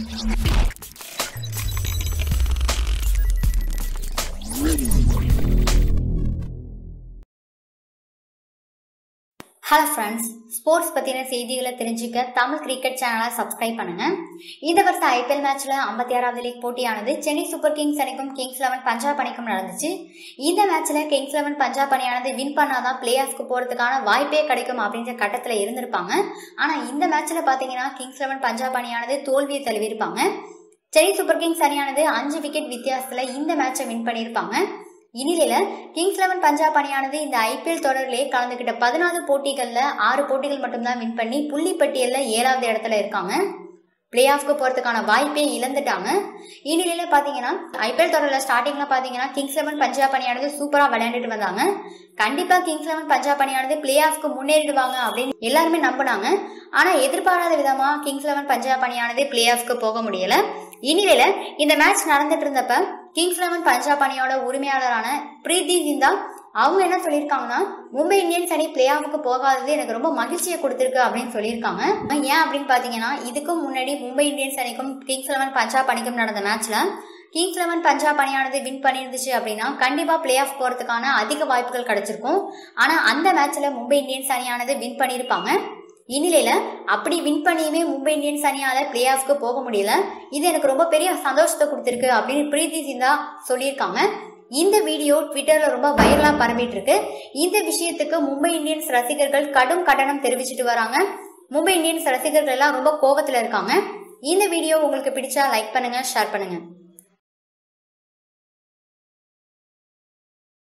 Hello friends, sports பற்றின செய்திகளை தெரிஞ்சுக்க தமிழ் கிரிக்கெட் சேனலை சப்ஸ்கிரைப் பண்ணுங்க. இந்த வருஷம் ஐபிஎல் மேட்ச்ல 56வது லீக் போட்டியானது சென்னை சூப்பர் கிங்ஸ் அணிக்கும் கிங்ஸ் 11 பஞ்சாப் அணிக்கும் நடந்துச்சு. இந்த மேட்ச்ல கிங்ஸ் 11 பஞ்சாப் அணியானது வின் பண்ணாதான் பிளே ஆஃப்க்கு போறதுக்கான வாய்ப்பே கிடைக்கும் அப்படின்ற கட்டத்தில் இருந்திருப்பாங்க. ஆனா இந்த மேட்ச்ல பாத்தீங்கன்னா கிங்ஸ் 11 பஞ்சாப் அணியானது தோல்வியை தழுவிருப்பாங்க. சென்னை சூப்பர் கிங்ஸ் அணியானது 5 விக்கெட் வித்தியாசத்துல இந்த மேட்சை வின் பண்ணியிருப்பாங்க. இந்நிலையில கிங்ஸ் 11 பஞ்சாப் அணியானது இந்த ஐபிஎல் தொடரிலே கலந்துகிட்ட 14 போட்டிகள்ல 6 போட்டிகள் மட்டும்தான் வின் பண்ணி புள்ளி பட்டியல்ல 7வது இடத்துல இருக்காங்க. பிளே ஆஃப்க்கு போறதுக்கான வாய்ப்பே இழந்துட்டாங்க. இந்நிலையில பாத்தீங்கன்னா ஐபிஎல் தொடர்ல ஸ்டார்டிங்ல பாத்தீங்கன்னா கிங்ஸ் 11 பஞ்சாப் அணியானது சூப்பரா விளையாண்டுட்டு வந்தாங்க. கண்டிப்பா கிங்ஸ் 11 பஞ்சாப் அணியானது பிளே ஆஃப்க்கு முன்னேறிடுவாங்க அப்படின்னு எல்லாருமே நம்பினாங்க. ஆனா எதிர்பாராத விதமா கிங்ஸ் 11 பஞ்சாப் அணியானது பிளே ஆஃப்க்கு போக முடியல. இந்நிலையில இந்த மேட்ச் நடந்துட்டு இருந்தப்ப கிங்ஸ் 11 பஞ்சாப் அணியோட உரிமையாளரான பிரீத்தி ஜிந்தா அவங்க என்ன சொல்லியிருக்காங்கன்னா, மும்பை இந்தியன்ஸ் அணி பிளே ஆஃப்க்கு போகாதது எனக்கு ரொம்ப மகிழ்ச்சியை கொடுத்திருக்கு அப்படின்னு சொல்லியிருக்காங்க. ஏன் அப்படின்னு பாத்தீங்கன்னா, இதுக்கும் முன்னாடி மும்பை இந்தியன்ஸ் அணிக்கும் கிங்ஸ் 11 பஞ்சாப் அணிக்கும் நடந்த மேட்ச்ல கிங்ஸ் 11 பஞ்சாப் அணியானது வின் பண்ணிருந்துச்சு அப்படின்னா கண்டிப்பா பிளே ஆஃப் போறதுக்கான அதிக வாய்ப்புகள் கிடைச்சிருக்கும். ஆனா அந்த மேட்ச்ல மும்பை இந்தியன்ஸ் அணியானது வின் பண்ணிருப்பாங்க. இந்நிலையில அப்படி வின் பண்ணியுமே மும்பை இந்தியன்ஸ் அணியால பிளே ஆஃப்க்கு போக முடியல. இது எனக்கு ரொம்ப பெரிய சந்தோஷத்தை கொடுத்திருக்கு அப்படின்னு பிரீத்தி ஜிந்தா சொல்லியிருக்காங்க. இந்த வீடியோ ட்விட்டர்ல ரொம்ப வைரலா பரவிட்டு இருக்கு. இந்த விஷயத்துக்கு மும்பை இந்தியன்ஸ் ரசிகர்கள் கடும் கண்டனம் தெரிவிச்சிட்டு வராங்க. மும்பை இந்தியன்ஸ் ரசிகர்கள் எல்லாம் ரொம்ப கோபத்துல இருக்காங்க. இந்த வீடியோ உங்களுக்கு பிடிச்சா லைக் பண்ணுங்க, ஷேர் பண்ணுங்க.